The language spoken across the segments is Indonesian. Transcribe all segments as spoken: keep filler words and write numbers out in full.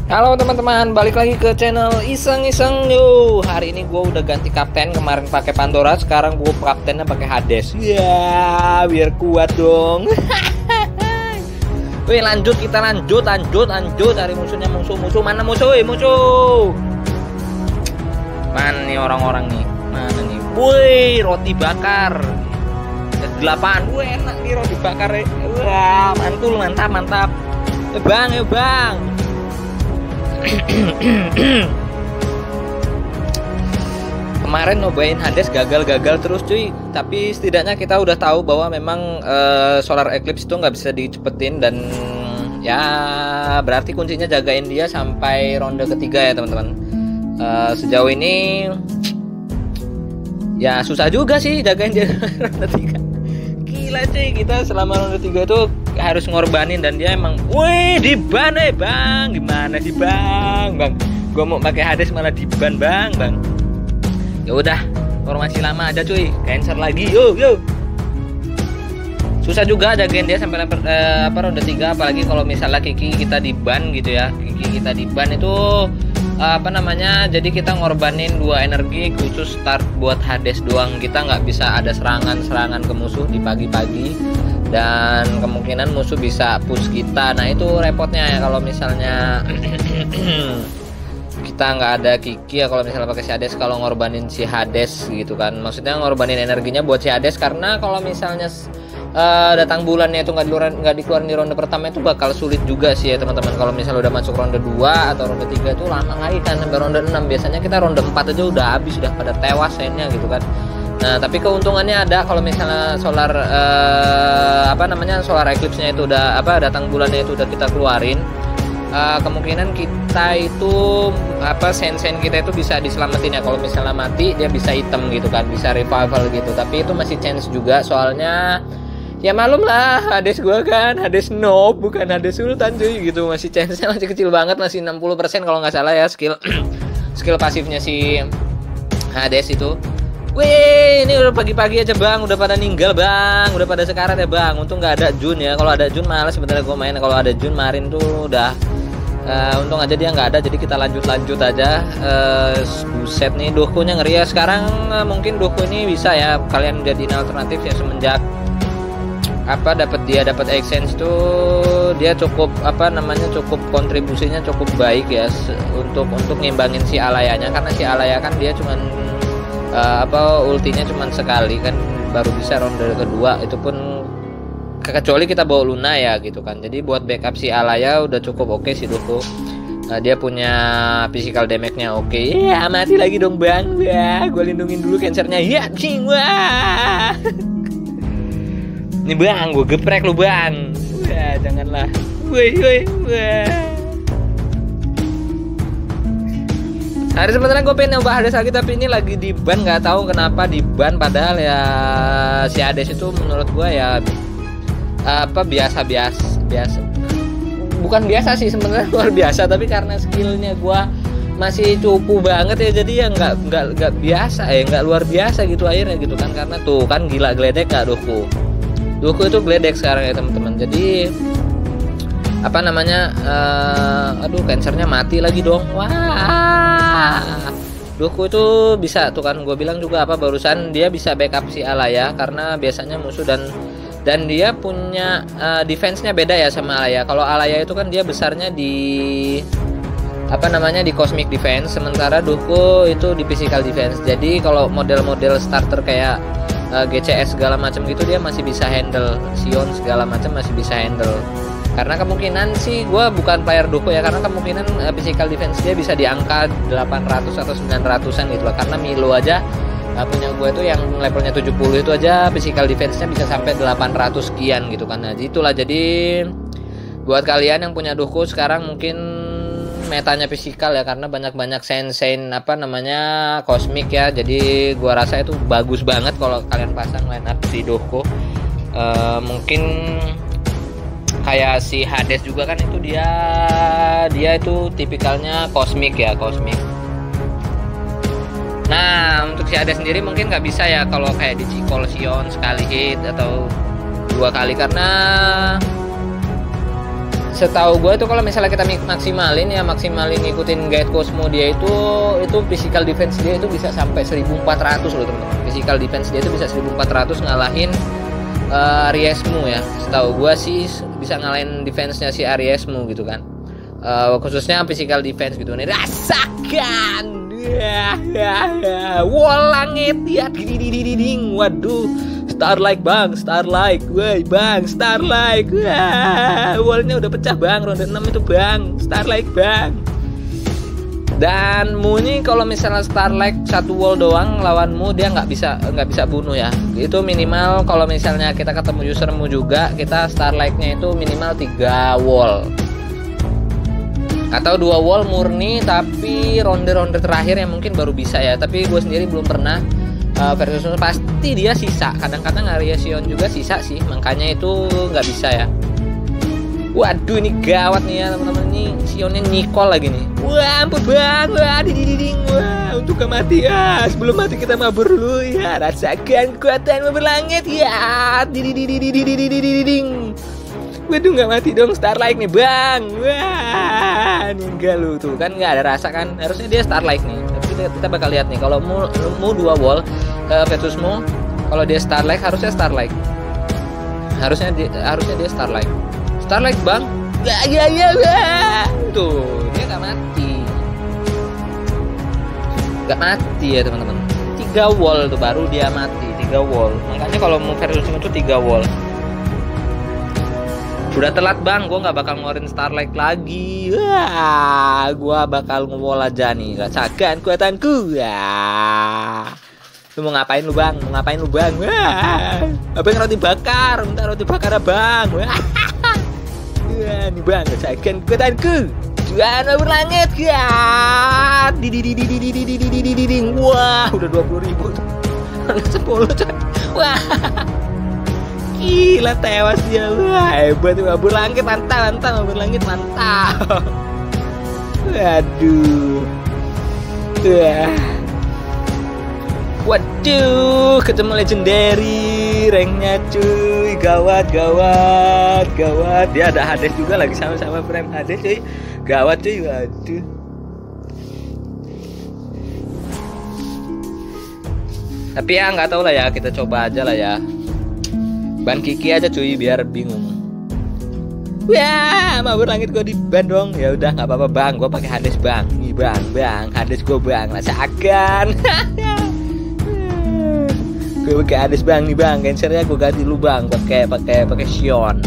Halo teman-teman, balik lagi ke channel iseng-iseng yuk. Hari ini gue udah ganti kapten, kemarin pakai Pandora, sekarang gue kaptennya pakai Hades. Ya, biar kuat dong. Wih, lanjut kita lanjut, lanjut, lanjut cari musuhnya, musuh, musuh mana musuh, wih, musuh. Mana nih orang-orang nih? Mana nih? Wih, roti bakar. Delapan, wih enak nih roti bakar. Wah, mantul, mantap, mantap. Eh bang, eh bang. Kemarin nyobain Hades gagal-gagal terus cuy, tapi setidaknya kita udah tahu bahwa memang uh, Solar Eclipse itu nggak bisa dicepetin, dan ya berarti kuncinya jagain dia sampai ronde ketiga ya teman-teman. Uh, sejauh ini ya susah juga sih jagain dia ronde tiga. Gila cuy, kita selama ronde tiga itu harus ngorbanin, dan dia emang wih diban eh bang, gimana sih bang bang gua mau pakai Hades malah diban bang bang. Ya udah, formasi lama aja cuy, cancel lagi yuk yuk. Susah juga jagain dia sampai level eh, apa ronde tiga, apalagi kalau misalnya Kiki kita diban gitu ya. Kiki kita diban itu apa namanya, jadi kita ngorbanin dua energi khusus start buat Hades doang. Kita nggak bisa ada serangan-serangan ke musuh di pagi-pagi, dan kemungkinan musuh bisa push kita. Nah itu repotnya ya kalau misalnya kita nggak ada Kiki ya, kalau misalnya pakai si Hades, kalau ngorbanin si Hades gitu kan, maksudnya ngorbanin energinya buat si Hades, karena kalau misalnya uh, datang bulannya itu nggak dikeluarin nggak dikeluarin di ronde pertama itu bakal sulit juga sih ya teman-teman. Kalau misalnya udah masuk ronde dua atau ronde tiga itu lama lagi kan, sampai ronde enam. Biasanya kita ronde empat aja udah habis, udah pada tewas lainnya gitu kan. Nah tapi keuntungannya ada kalau misalnya solar uh, apa namanya solar eclipse-nya itu udah apa datang bulannya itu udah kita keluarin, uh, kemungkinan kita itu apa sen-sen kita itu bisa diselamatin ya. Kalau misalnya mati dia bisa hitam gitu kan, bisa revival gitu, tapi itu masih chance juga, soalnya ya malum lah Hades gua kan Hades noob bukan Hades sultan cuy gitu, masih chance-nya masih kecil banget, masih enam puluh persen kalau nggak salah ya skill skill pasifnya si Hades itu. Wih, ini udah pagi-pagi aja bang, udah pada ninggal bang, udah pada sekarat ya bang. Untung nggak ada Jun ya, kalau ada Jun malas sebenarnya gue main. Kalau ada Jun marin tuh udah uh, untung aja dia nggak ada, jadi kita lanjut-lanjut aja. Uh, buset nih Dohkunya ngeri ya sekarang. Uh, mungkin Dohku ini bisa ya kalian jadiin alternatif ya, semenjak apa dapat dia dapat exchange tuh dia cukup apa namanya cukup kontribusinya cukup baik ya untuk untuk ngimbangin si Alayanya, karena si Alaya kan dia cuman Uh, apa ultinya cuman sekali kan, baru bisa ronde kedua, itu pun kecuali kita bawa Luna ya gitu kan. Jadi buat backup si Alaya udah cukup oke okay sih Doku. Uh, dia punya physical damage-nya oke. Okay. Ya mati lagi dong bang. Wah, gue lindungin dulu cancernya. Ya cing wah. Ini bang, gue geprek lu bang. Wah, janganlah. Woi woi wah. Hari sebenarnya gue pengen nyoba Hades lagi, tapi ini lagi di ban, nggak tahu kenapa di ban, padahal ya si Hades itu menurut gue ya apa biasa-biasa biasa bukan biasa sih sebenarnya, luar biasa, tapi karena skillnya gue masih cupu banget ya, jadi ya nggak nggak nggak biasa ya, nggak luar biasa gitu akhirnya gitu kan, karena tuh kan gila geledek gak Dohku Dohku itu geledek sekarang ya teman-teman. Jadi apa namanya uh, aduh cancernya mati lagi dong. Wah Dohku itu bisa tuh kan, gue bilang juga apa barusan, dia bisa backup si Alaya karena biasanya musuh dan dan dia punya uh, defense-nya beda ya sama Alaya. Kalau Alaya itu kan dia besarnya di apa namanya di cosmic defense, sementara Dohku itu di physical defense. Jadi kalau model-model starter kayak uh, G C S segala macam gitu dia masih bisa handle, Sion segala macam masih bisa handle. Karena kemungkinan sih gue bukan player Dohku ya, karena kemungkinan uh, physical defense dia bisa di angka delapan ratus atau sembilan ratusan gitu lah. Karena Milo aja uh, punya gue tuh yang levelnya tujuh puluh itu aja physical defense-nya bisa sampai delapan ratus sekian gitu kan. Nah itulah, jadi buat kalian yang punya Dohku sekarang mungkin metanya physical ya, karena banyak-banyak sense apa namanya cosmic ya. Jadi gue rasa itu bagus banget kalau kalian pasang line up di Dohku. Uh, mungkin kayak si Hades juga kan, itu dia dia itu tipikalnya kosmik ya, kosmik. Nah untuk si Hades sendiri mungkin nggak bisa ya kalau kayak di Cikol Sion sekali hit atau dua kali, karena setahu gue itu kalau misalnya kita maksimalin ya, maksimalin ngikutin guide Cosmo dia itu itu physical defense dia itu bisa sampai seribu empat ratus loh teman-teman. Physical defense dia itu bisa seribu empat ratus ngalahin uh, Ariesmu ya. Setahu gue sih bisa ngalahin defense-nya si Ariesmu gitu kan. Uh, khususnya physical defense gitu nih. Rasakan. Wall langit ya. Waduh. Starlight bang, Starlight, woi bang, Starlight, wah, wallnya udah pecah bang, ronde enam itu bang, Starlight bang. Dan mu ini kalau misalnya Starlight satu wall doang lawanmu dia nggak bisa nggak bisa bunuh ya. Itu minimal kalau misalnya kita ketemu usermu juga kita Starlightnya itu minimal tiga wall atau dua wall murni, tapi ronde-ronde terakhir yang mungkin baru bisa ya. Tapi gue sendiri belum pernah. Uh, versus pasti dia sisa, kadang-kadang area Sion juga sisa sih, makanya itu nggak bisa ya. Waduh ini gawat nih ya teman-teman, ini Sionnya nyikol lagi nih. Wah ampun bang, wah dididing, wah untuk gak mati ya, sebelum mati kita mabur dulu ya, rasakan kekuatan mabur langit ya, didididididididididing. Waduh nggak mati dong Starlight nih bang, wah enggak lu tuh kan nggak ada rasa kan, harusnya dia Starlight nih. Kita bakal lihat nih kalau mu, mu dua wall uh, versus mu, kalau dia Starlight harusnya Starlight harusnya dia harusnya dia Starlight Starlight bang ya ya ya, ya. Tuh dia nggak mati nggak mati ya teman-teman, tiga wall tuh baru dia mati, tiga wall. Makanya kalau mu versus mu itu tiga wall. Udah telat bang, gue nggak bakal ngeluarin Starlight lagi. Wah, gue bakal nge-wall aja nih. Rasakan kuatanku. Wah. Lu mau ngapain lu bang? Mau ngapain lu bang? Wah. Abang roti bakar, minta roti bakar bang. Wah. Wah, nih bang, rasakan kuatanku. Jualan mabur langit ya. Didididididididididididididing. Wah, udah dua puluh ribu. sepuluh coy. Wah. Gila tewas dia. Wah hebat tuh mabur langit, mantap mantap mabur langit mantap. Waduh. Wah. Waduh, ketemu legendary ranknya cuy, gawat gawat gawat. Dia ada Hades juga lagi sama-sama frame Hades cuy, gawat cuy. Waduh. Tapi ya nggak tahu lah ya, kita coba aja lah ya. Ban Kiki aja cuy biar bingung. Wah, mabur langit gue di ban dong. Ya udah nggak apa-apa bang, gue pakai Hades bang. Nih bang, bang, Hades gue bang, rasakan. Gue pakai Hades bang nih bang, cancernya gue ganti lu bang, pakai pakai pakai Sion.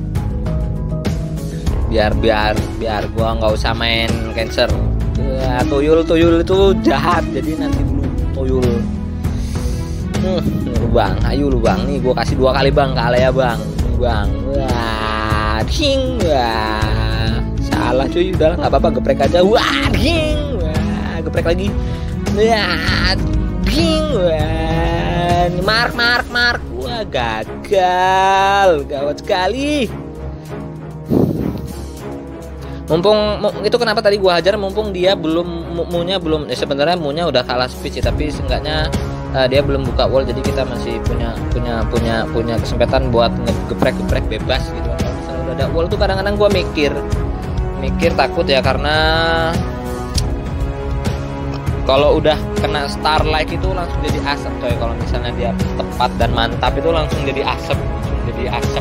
Biar biar biar gue nggak usah main cancer. Wah, tuyul tuyul itu jahat, jadi nanti dulu tuyul. Hmm, lu bang, ayo lu bang, nih gue kasih dua kali bang ke Alea bang, nih bang, wah, ding, wah, salah cuy, udah nggak apa-apa, geprek aja, wah, ding, wah, geprek lagi, wah, ding, wah, mark, mark, mark, wah, gagal, gawat sekali. Mumpung itu kenapa tadi gua hajar, mumpung dia belum munya belum, ya sebenarnya munya udah kalah speed sih, tapi seenggaknya uh, dia belum buka wall, jadi kita masih punya punya punya punya kesempatan buat ngegeprek-geprek bebas gitu. Kalau misalnya udah ada wall tuh kadang-kadang gua mikir mikir takut ya, karena kalau udah kena Starlight itu langsung jadi asap coy. Kalau misalnya dia tepat dan mantap itu langsung jadi asap, langsung jadi asap.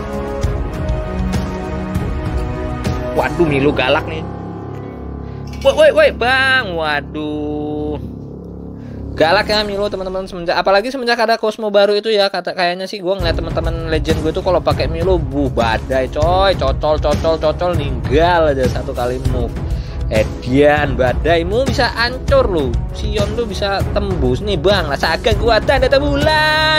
Waduh, Milu galak nih. Woi, woi, woi, bang. Waduh, galak ya Milu teman-teman, semenjak apalagi semenjak ada Cosmo baru itu ya. Kata kayaknya sih gue ngeliat teman-teman legend gue itu kalau pakai Milu, buh badai coy, cocol, cocol, cocol, ninggal aja satu kali move. Edian badaimu bisa hancur lu. Sion lu bisa tembus nih bang. Rasakan kekuatan data bulan.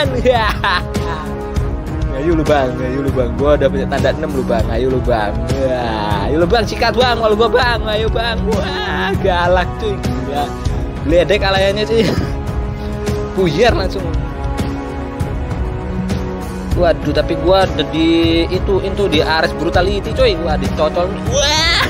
Ayo lu bang, ayo lu bang, gua udah punya tanda enam lu bang, ayo lu bang, wah, ayo lu bang, sikat bang, walau gua bang, ayo bang, wah, galak cuy, gila, geledek alayanya cuy, buyar langsung. Waduh, tapi gua ada di itu itu di Ares brutality cuy, gua dicocol, wah,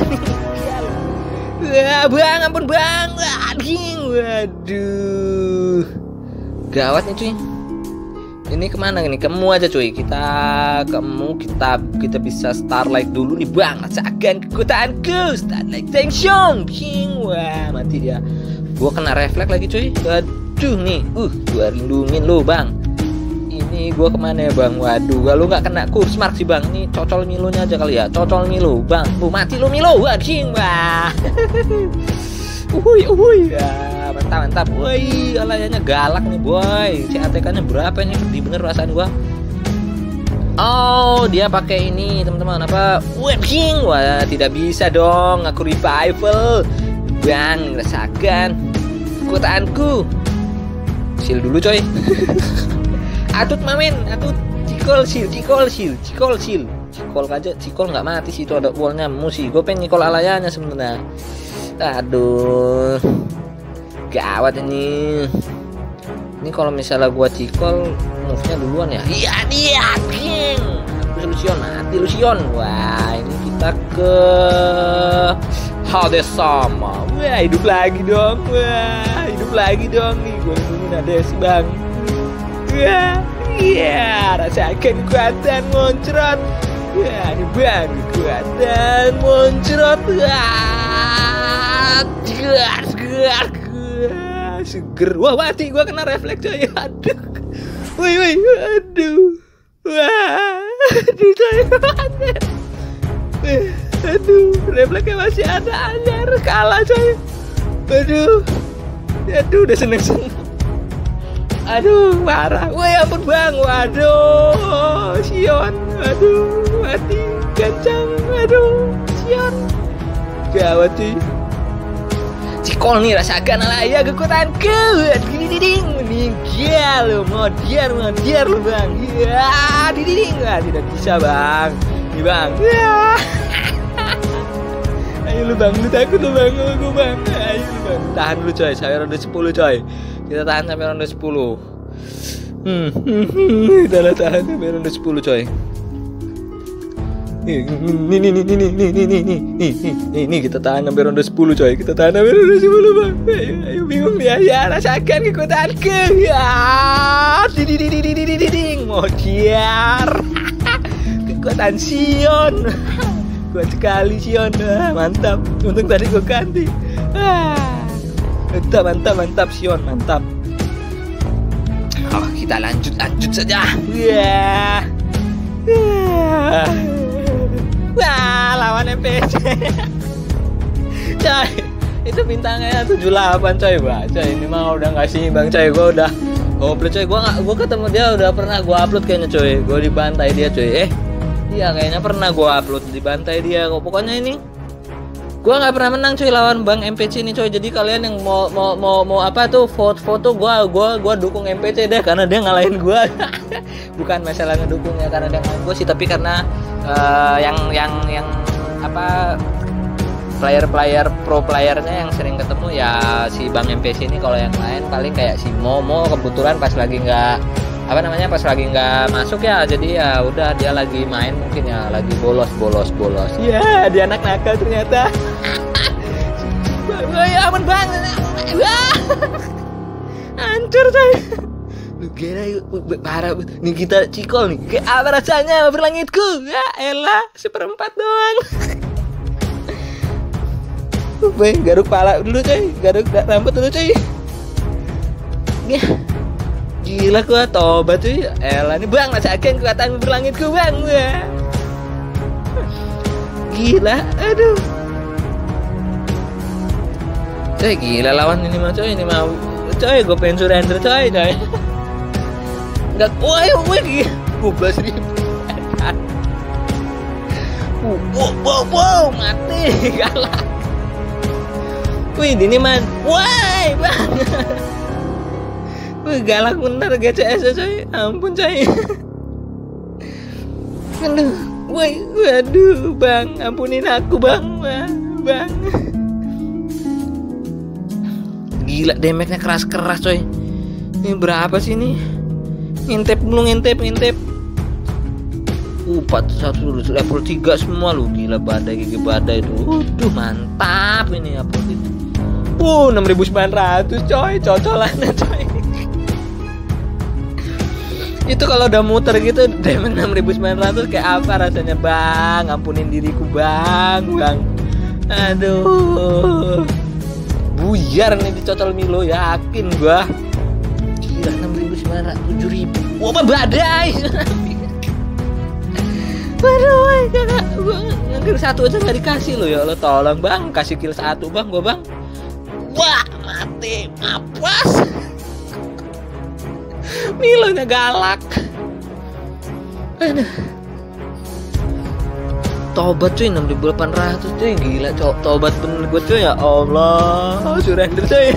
wah, bang, ampun bang, waduh, waduh, gawat nih cuy. Ini kemana nih? Kemu aja cuy. Kita kemu kita kita bisa starlight dulu nih bang. Rasakan kekuatanku. Starlight tension. King. Wah mati dia. Gua kena refleks lagi cuy. Aduh nih. Uh gua lindungin lu bang. Ini gua kemana ya bang? Waduh. Gua lu nggak kena kurs mark sih bang. Ini cocol milonya aja kali ya. Cocol milo bang. Lu mati lu milo. Wah king. Wah. Uhuy uhuy ya. Mantap mantap, woi, alayanya galak nih boy. C A T K-nya berapa nih? Di bener perasaan gua. Oh, dia pakai ini teman-teman apa? Webking. Wah, tidak bisa dong. Aku revival. Bang, rasakan kekuatanku. Seal dulu coy. Atut mamen, atut cikol seal, cikol seal, cikol seal. Cikol aja, cikol nggak mati sih itu ada wallnya. Musi, gue pengen cikol alayanya sebenarnya. Aduh. Gawat ini. Ini kalau misalnya gua cikol move-nya duluan ya. Iya dia, King. Lucion, mati Lucion. Wah, ini kita ke Hades sama. Wah, hidup lagi dong. Wah, hidup lagi dong nih. Gua lindungin Hades, Bang. Wah, iya, rasakan kekuatan muncrat. Wah, ini Bang, kekuatan muncrat. Wah, gear, gear. Seger. Wah mati gua kena refleks coy. Aduh. Woi woi aduh. Wah. Aduh coy. Aduh, refleksnya masih ada anjir. Kalah coy. Aduh. Aduh udah seneng-seneng. Aduh, parah. Woi ampun bang. Waduh. Sion. Aduh, mati. Gancang. Aduh, Sion. Gawat sih. Cikol nih rasakan alaya kekuatanku. Diding meninggal lo, modiar modiar lo bang. Ya, diding nggak tidak bisa bang. Nih bang. Ya. Ayo lu bang, lu takut lu bang, lu bang. Ayo lu bang. Tahan dulu coy, sampai ronde sepuluh coy. Kita tahan sampai ronde sepuluh. Hmm, kita tahan sampai ronde sepuluh coy. Nih nih nih nih nih nih nih nih nih nih nih nih kita tahan sampai ronde sepuluh coy. Kita tahan sampai ronde sepuluh bang. Ayo, ayo bingung nih ya, rasakan kekuatanku ya. Diding modiar. Kekuatan Sion. Kuat sekali Sion. Mantap. Untung tadi gua ganti. Mantap mantap mantap Sion mantap. Oh kita lanjut lanjut saja. Ya. Wah, lawan M P C. Coy, itu bintangnya tujuh puluh delapan coy, Pak. Coy, ini mah udah enggak sih, Bang coy. Gua udah goblok coy. Gua enggak gua ketemu dia udah pernah gua upload kayaknya coy. Gua dibantai dia coy. Eh, iya kayaknya pernah gua upload dibantai dia. Pokoknya ini gua nggak pernah menang coy lawan Bang M P C ini coy. Jadi kalian yang mau mau mau, mau apa tuh foto-foto gua gua gua dukung M P C deh karena dia ngalahin gua. Bukan masalah ngedukungnya karena dia ngalahin gua sih, tapi karena uh, yang yang yang apa player-player pro playernya yang sering ketemu ya si Bang M P C ini. Kalau yang lain paling kayak si Momo kebetulan pas lagi nggak apa namanya pas lagi nggak masuk ya, jadi ya udah dia lagi main mungkin ya lagi bolos bolos bolos ya yeah, dia anak nakal ternyata. Ya aman banget. Hancur coy. Lu kira parah nih kita cikol nih. Kayak apa rasanya berlangitku? Ya elah seperempat doang. Weh, garuk pala dulu coy, garuk rambut dulu coy. Ya. Gila gua tobat cuy. Elah ini Bang, rasakan kekuatan berlangitku Bang. Wah. Gila, aduh. Coy gila lawan ini mah coy, ini mah coy gue pengen surrender coy coy. Enggak, woi woi gila. dua belas ribu. Wow, wow, wow, mati kalah. Wih, ini man. Woi, Bang. Wih, galak bener G C S coy. Ampun coy. Aduh, woi, waduh, Bang, ampunin aku, Bang. Bang. Gila, damage-nya keras-keras coy. Ini berapa sih ini? Ngintip dulu, ngintip, ngintip. Uh, empat satu level tiga semua lu. Gila, badai gigi badai tuh. Waduh, mantap ini upload itu. Uh, enam ribu sembilan ratus coy, cocolannya coy. Itu kalau udah muter gitu diamond enam ribu sembilan ratus kayak apa rasanya bang? Ampunin diriku bang, bang. Aduh, buyar nih dicocol Milo, yakin gua. Gila, enam ribu sembilan ratus, tujuh ribu. Wah, apa badai? Waduh, kakak, gua nganggur satu aja nggak dikasih lo ya. Lo tolong bang, kasih kill satu bang, gua bang. Wah, mati, mapas. Milonya galak. Aduh. Tobat cuy, enam ribu delapan ratus cuy, gila co tobat bener gue cuy, ya Allah, surrender cuy.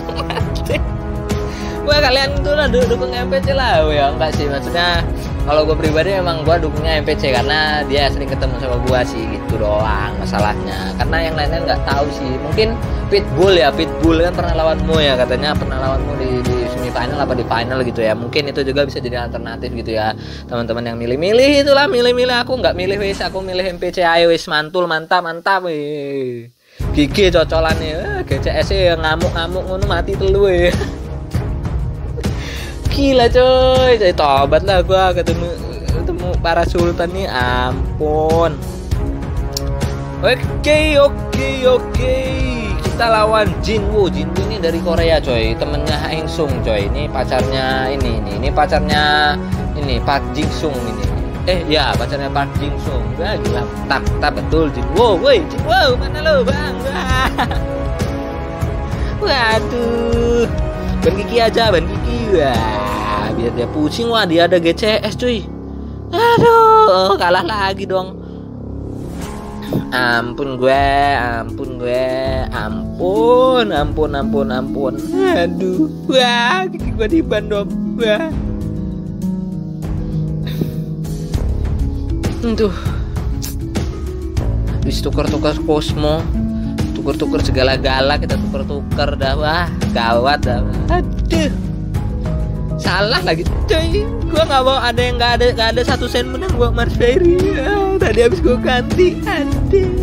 Wah, kalian tuh lah dukung M P C lah. Ya enggak sih, maksudnya kalau gue pribadi memang gue dukungnya M P C karena dia sering ketemu sama gue sih, gitu doang masalahnya. Karena yang lainnya nggak tahu sih, mungkin Pitbull ya, Pitbull kan pernah lawanmu ya, katanya pernah lawanmu di, di semifinal apa di final gitu ya, mungkin itu juga bisa jadi alternatif gitu ya teman-teman yang milih-milih. Itulah milih-milih, aku nggak milih wis, aku milih M P C ayo wis, mantul mantap mantap wih. Gigi cocolan nih, G C S yang ngamuk-ngamuk ngono mati telu ya. Gila coy, jadi tobat lah gua ketemu ketemu para sultan nih, ampun. Oke oke oke, kita lawan Jinwoo. Jinwoo ini dari Korea coy, temennya Ha In Sung coy. Ini pacarnya ini ini ini pacarnya ini Park Jin Sung ini. Eh ya, pacarnya Park Jin Sung. Wah gila, tak tak betul Jinwoo. Woi Jinwoo, mana lo bang? Waduh, ban gigi aja, ban gigi. Wah, biar dia pusing. Wah, dia ada G C S cuy. Aduh, kalah lagi dong. Ampun gue, ampun gue, ampun, ampun, ampun, ampun. Aduh, wah, gigi gue diban dong. Wah. Aduh. Habis tukar-tukar Cosmo, tukar-tukar segala-gala, kita tukar-tukar dah, wah, gawat dah. Aduh. Salah lagi coy, gue nggak mau ada yang nggak ada nggak ada satu sen menang buat Mars Fairy. Ah, tadi habis gue ganti, aduh.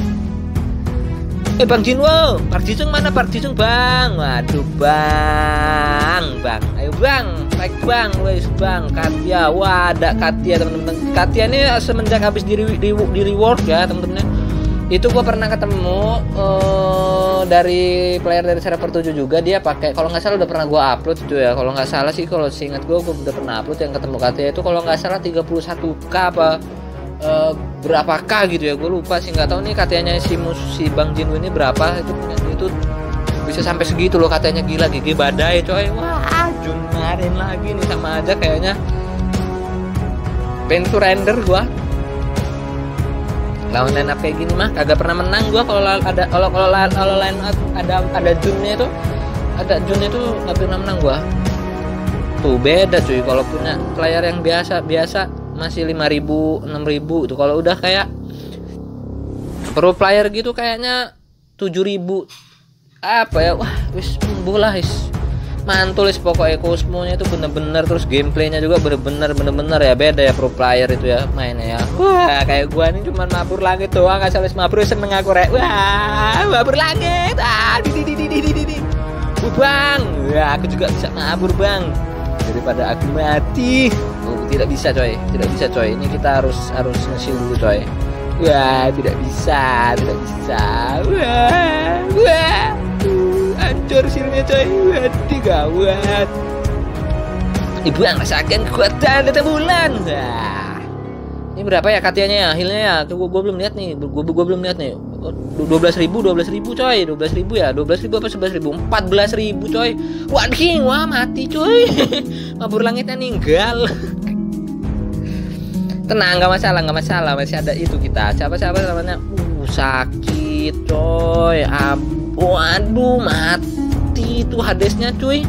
Eh Bang Jinwoo, Park Jisung mana Park Jisung bang? Waduh bang, bang, ayo bang, baik bang, wes bang, Katia, wah ada Katia teman-teman. Katia ini semenjak habis di, di, di reward ya teman-teman. Itu gue pernah ketemu uh, dari player dari server tujuh juga, dia pakai, kalau nggak salah udah pernah gue upload itu ya, kalau nggak salah sih, kalau seingat gue gue udah pernah upload yang ketemu Katia itu kalau nggak salah tiga puluh satu K apa uh, berapa K gitu ya, gue lupa sih, nggak tahu nih Katianya si mus si Bang Jinwoo ini berapa itu, itu bisa sampai segitu loh katanya, gila gigi badai coy. Wah Jun kemarin lagi nih sama aja kayaknya pengen surrender gue. Lawan line up kayak gini mah kagak pernah menang gua kalau ada kalau kalau kalau line up ada ada Junnya itu ada Junnya itu nggak pernah menang gua. Tuh beda cuy, kalau punya player yang biasa biasa masih lima ribu enam ribu itu, kalau udah kayak pro player gitu kayaknya tujuh ribu apa ya, wah wis bola wis mantul wis pokoknya. Cosmo-nya itu bener-bener, terus gameplaynya juga bener-bener bener-bener ya beda ya pro player itu ya mainnya ya. Wah kayak gua nih cuman mabur langit doang, asal wis mabur seneng aku rek. Wah mabur langit, ah di di di di di di uh, bang, wah aku juga bisa mabur bang daripada aku mati. Oh tidak bisa coy, tidak bisa coy, ini kita harus harus nge-shield dulu coy. Wah tidak bisa, tidak bisa. Wah wah hancur silnya coy, waduh gawat. Ibu yang rasakan kekuatan data bulan. Nah, ini berapa ya Katianya ya, healnya ya, tuh gue belum lihat nih, gue gue belum lihat nih. dua belas ribu dua belas ribu coy, dua belas ribu ya, dua belas ribu apa sebelas ribu, empat belas ribu coy. Waduh, wah mati coy. Mabur langitnya ninggal. Tenang, nggak masalah, nggak masalah, masih ada itu kita. Siapa siapa namanya? Uh sakit coy. Ab Waduh mati tuh Hadesnya cuy.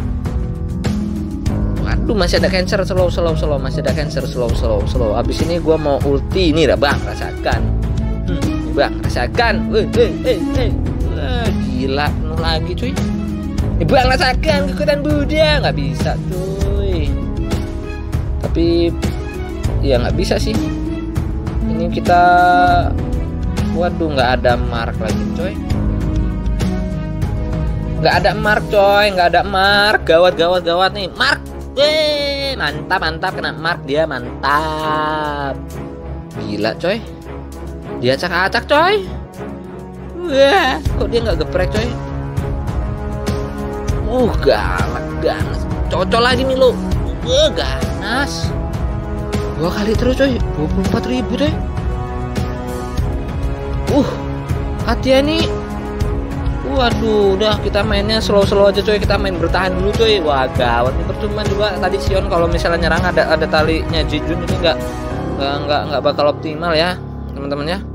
Waduh masih ada cancer, slow slow slow, masih ada cancer, slow slow slow. Abis ini gua mau ulti ini dah bang, rasakan. Hmm, bang rasakan. Eh eh eh eh. Wah, gila penuh lagi cuy. Eh, bang rasakan kekuatan Buddha, nggak bisa cuy. Tapi ya nggak bisa sih. Ini kita, waduh nggak ada mark lagi coy. Nggak ada mark coy, nggak ada mark, gawat gawat gawat nih mark. Weh, mantap mantap, kena mark dia, mantap. Gila coy, dia acak-acak coy. Wah, kok dia nggak geprek coy. Uh, galak ganas. Cocok lagi nih lo. Wah, ganas. Dua kali terus coy, dua puluh empat ribu coy. Uh, hati nih. Waduh, udah kita mainnya slow-slow aja coy, kita main bertahan dulu coy. Wah, gawat nih, percuma juga tadi Sion kalau misalnya nyerang ada ada talinya Jijun ini nggak nggak nggak nggak bakal optimal ya teman-teman ya.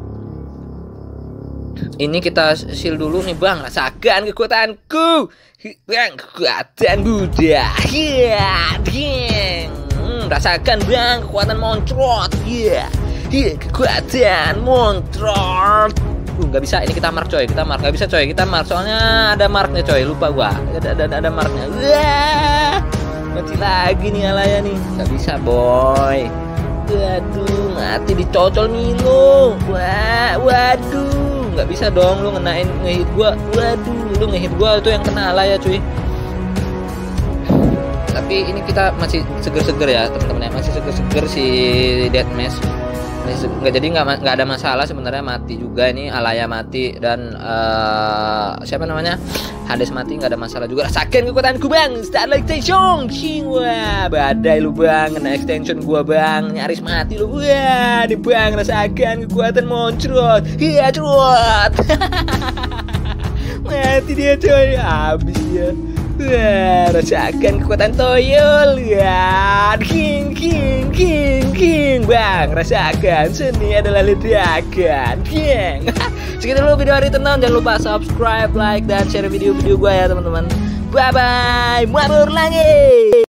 Ini kita seal dulu nih bang, rasakan kekuatanku, bang, kekuatan Buddha, ya, yeah. hmm, rasakan bang kekuatan moncrot, ya, yeah. yeah, kekuatan moncrot. Uh, nggak bisa, ini kita mark coy, kita mark, nggak bisa coy, kita mark soalnya ada marknya coy, lupa gua, ada ada ada marknya. Wah, mati lagi nih Alaya nih, nggak bisa boy. Waduh, mati dicocol Milo. Wah, waduh, nggak bisa dong lu ngenain ngehit gua. Waduh, lu ngehit gua itu yang kena Alaya cuy. Tapi ini kita masih seger-seger ya teman-teman ya, masih seger-seger si Deathmatch. Nggak, jadi nggak nggak ada masalah sebenarnya, mati juga ini Alaya mati dan uh, siapa namanya Hades mati, nggak ada masalah juga. Rasakan kekuatanku bang, Starlight Extension. Wah, badai lu bang, kena extension gua bang, nyaris mati lu. Wah, nih bang, rasakan kekuatan moncrot. Iya cerot. Mati dia coy, habis ya. Wah, rasakan kekuatan toyol ya. King king king king bang, rasakan seni adalah ledakan. King. Segitu dulu video hari tenang, jangan lupa subscribe, like dan share video-video gue ya teman-teman. Bye bye, mabur lagi.